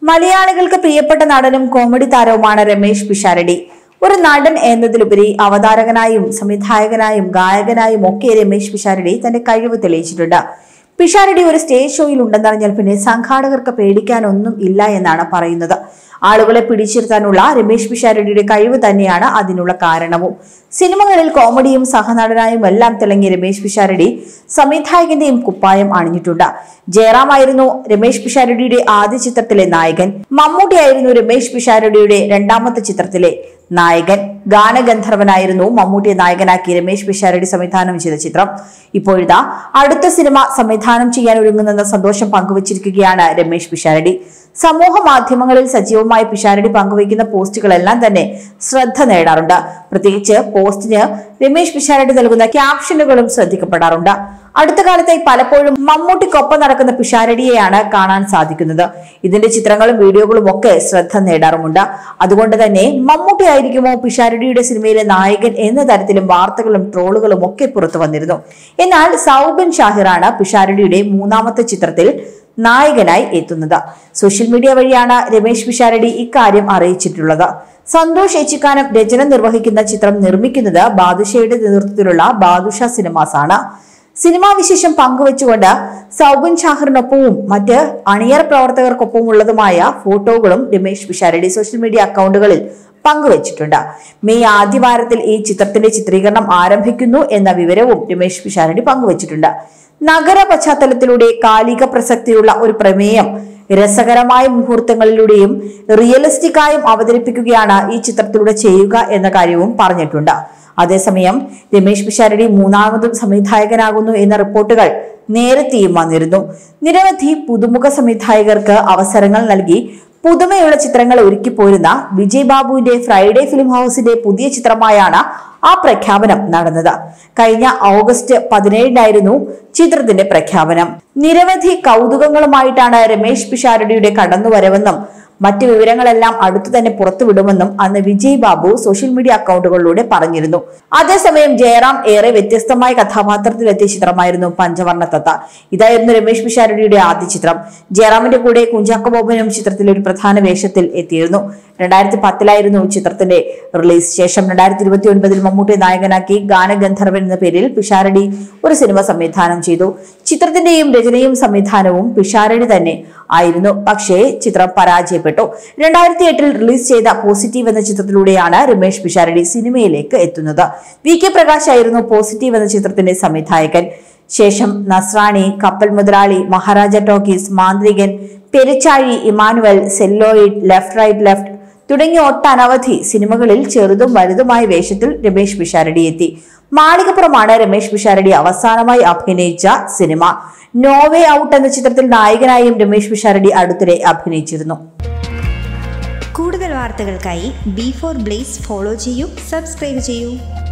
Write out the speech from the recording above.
മലയാളികൾക്ക് പ്രിയപ്പെട്ട നടനും കോമഡി താരവുമാണ് രമേശ് പിഷാരടി. ഒരു നടൻ എന്നതിലുപരി അവതാരകനായും സംവിധായകനായും ഗായകനായും ഒക്കെ രമേശ് പിഷാരടി തന്റെ കഴിവ് തെളിയിച്ചിട്ടുണ്ട്. പിഷാരടി ഒരു സ്റ്റേജ് ഷോയിൽ ഉണ്ടെന്നറിഞ്ഞാൽ പിന്നെ സംഘാടകർക്ക് പേടിക്കാനൊന്നും ഇല്ല എന്നാണ് പറയുന്നത്. ആളുകളെ പിടിച്ചിരുത്താനുള്ള രമേശ് പിഷാരടിയുടെ കഴിവ് തന്നെയാണ് അതിനുള്ള കാരണവും. സിനിമകളിൽ കോമഡിയും സഹനടനായും എല്ലാം തിളങ്ങിയ രമേശ് പിഷാരടി സംവിധായകന്റെയും കുപ്പായം അണിഞ്ഞിട്ടുണ്ട്. ജയറാം ആയിരുന്നു രമേശ് പിഷാരടിയുടെ ആദ്യ ചിത്രത്തിലെ നായകൻ. മമ്മൂട്ടിയായിരുന്നു രമേശ് പിഷാരടിയുടെ രണ്ടാമത്തെ ചിത്രത്തിലെ നായകൻ. ഗാനഗന്ധർവനായിരുന്നു മമ്മൂട്ടിയെ നായകനാക്കി രമേശ് പിഷാരടി സംവിധാനം ചെയ്ത ചിത്രം. ഇപ്പോഴിതാ അടുത്ത സിനിമ സംവിധാനം ചെയ്യാൻ ഒരുങ്ങുന്നെന്ന സന്തോഷം പങ്കുവച്ചിരിക്കുകയാണ് രമേശ് പിഷാരടി. സമൂഹ മാധ്യമങ്ങളിൽ സജീവമായി പിഷാരടി പങ്കുവയ്ക്കുന്ന പോസ്റ്റുകളെല്ലാം തന്നെ ശ്രദ്ധ നേടാറുണ്ട്. പ്രത്യേകിച്ച് പോസ്റ്റിന് രമേശ് പിഷാരടി നൽകുന്ന ക്യാപ്ഷനുകളും ശ്രദ്ധിക്കപ്പെടാറുണ്ട്. അടുത്ത കാലത്തായി പലപ്പോഴും മമ്മൂട്ടിക്കൊപ്പം നടക്കുന്ന പിഷാരടിയെയാണ് കാണാൻ സാധിക്കുന്നത്. ഇതിന്റെ ചിത്രങ്ങളും വീഡിയോകളും ഒക്കെ ശ്രദ്ധ നേടാറുമുണ്ട്. അതുകൊണ്ട് തന്നെ മമ്മൂട്ടി ആയിരിക്കുമോ പിഷാരടിയുടെ സിനിമയിലെ നായകൻ എന്ന തരത്തിലും വാർത്തകളും ട്രോളുകളും ഒക്കെ പുറത്തു വന്നിരുന്നു. എന്നാൽ സൗബിൻ ഷാഹിറാണ് പിഷാരടിയുടെ മൂന്നാമത്തെ ചിത്രത്തിൽ നായകനായി എത്തുന്നത്. സോഷ്യൽ മീഡിയ വഴിയാണ് രമേശ് പിഷാരടി ഇക്കാര്യം അറിയിച്ചിട്ടുള്ളത്. സന്തോഷ് ഏച്ചിക്കാനം രചന നിർവഹിക്കുന്ന ചിത്രം നിർമ്മിക്കുന്നത് ബാദുഷയുടെ നേതൃത്വത്തിലുള്ള ബാദുഷ സിനിമാസ് ആണ്. സിനിമാ വിശേഷം പങ്കുവെച്ചുകൊണ്ട് സൗബിൻ ഷാഹിറിനൊപ്പവും മറ്റ് അണിയറ പ്രവർത്തകർക്കൊപ്പമുള്ളതുമായ ഫോട്ടോകളും രമേശ് പിഷാരടി സോഷ്യൽ മീഡിയ അക്കൗണ്ടുകളിൽ പങ്കുവച്ചിട്ടുണ്ട്. മെയ് ആദ്യവാരത്തിൽ ഈ ചിത്രത്തിന്റെ ചിത്രീകരണം ആരംഭിക്കുന്നു എന്ന വിവരവും രമേശ് പിഷാരടി പങ്കുവച്ചിട്ടുണ്ട്. നഗര പശ്ചാത്തലത്തിലൂടെ കാലിക പ്രസക്തിയുള്ള ഒരു പ്രമേയം രസകരമായ മുഹൂർത്തങ്ങളിലൂടെയും റിയലിസ്റ്റിക്കായും അവതരിപ്പിക്കുകയാണ് ഈ ചിത്രത്തിലൂടെ ചെയ്യുക എന്ന കാര്യവും പറഞ്ഞിട്ടുണ്ട്. അതേസമയം രമേശ് പിഷാരടി മൂന്നാമതും സംവിധായകനാകുന്നു എന്ന റിപ്പോർട്ടുകൾ നേരത്തെയും വന്നിരുന്നു. നിരവധി പുതുമുഖ സംവിധായകർക്ക് അവസരങ്ങൾ നൽകി പുതുമയുള്ള ചിത്രങ്ങൾ ഒരുക്കിപ്പോരുന്ന വിജയ് ബാബുവിന്റെ ഫ്രൈഡേ ഫിലിം ഹൗസിന്റെ പുതിയ ചിത്രമായാണ് ആ പ്രഖ്യാപനം നടന്നത്. കഴിഞ്ഞ ഓഗസ്റ്റ് 17-നായിരുന്നു ചിത്രത്തിന്റെ പ്രഖ്യാപനം. നിരവധി കൗതുകങ്ങളുമായിട്ടാണ് രമേശ് പിഷാരടിയുടെ കടന്നുവരവെന്നും മറ്റു വിവരങ്ങളെല്ലാം അടുത്തു തന്നെ പുറത്തുവിടുമെന്നും അന്ന് വിജയ് ബാബു സോഷ്യൽ മീഡിയ അക്കൗണ്ടുകളിലൂടെ പറഞ്ഞിരുന്നു. അതേസമയം ജയറാം ഏറെ വ്യത്യസ്തമായ കഥാപാത്രത്തിലെത്തിയ ചിത്രമായിരുന്നു പഞ്ചവർണ്ണ തത്ത. ഇതായിരുന്നു രമേശ് പിഷാരടിയുടെ ആദ്യ ചിത്രം. ജയറാമിന്റെ കൂടെ കുഞ്ചാക്കോ ബോബനും ചിത്രത്തിൽ ഒരു പ്രധാന വേഷത്തിൽ എത്തിയിരുന്നു. 2010-ലായിരുന്നു ചിത്രത്തിന്റെ റിലീസ്. ശേഷം 2029-ൽ മമ്മൂട്ടിയെ നായകനാക്കി ഗാനഗന്ധർവൻ എന്ന പേരിൽ പിഷാരടി ഒരു സിനിമ സംവിധാനം ചെയ്തു. ചിത്രത്തിന്റെയും രചനയും സംവിധാനവും പിഷാരടി തന്നെ ആയിരുന്നു. പക്ഷേ ചിത്രം പരാജയപ്പെട്ടു. 2008-ൽ റിലീസ് ചെയ്ത പോസിറ്റീവ് എന്ന ചിത്രത്തിലൂടെയാണ് രമേശ് പിഷാരടി സിനിമയിലേക്ക് എത്തുന്നത്. VK പ്രകാശ് ആയിരുന്നു പോസിറ്റീവ് എന്ന ചിത്രത്തിന്റെ സംവിധായകൻ. ശേഷം Nasrani, Kappal Muthalali, Maharaja talkies, Manthrikan, Perichazhi, Emmanuel, celluloid, left right left തുടങ്ങിയ ഒട്ടനവധി സിനിമകളിൽ ചെറുതും വലുതുമായ വേഷത്തിൽ രമേശ് പിഷാരടി എത്തി. മാളികപ്പുറമാണ് രമേശ് പിഷാരടി അവസാനമായി അഭിനയിച്ച സിനിമ. നോ വേ ഔട്ട് എന്ന ചിത്രത്തിൽ നായകനായും രമേശ് പിഷാരടി അടുത്തിടെ അഭിനയിച്ചിരുന്നു. കൂടുതൽ വാർത്തകൾക്കായി B4 Blaze ഫോളോ ചെയ്യൂ, സബ്സ്ക്രൈബ് ചെയ്യൂ.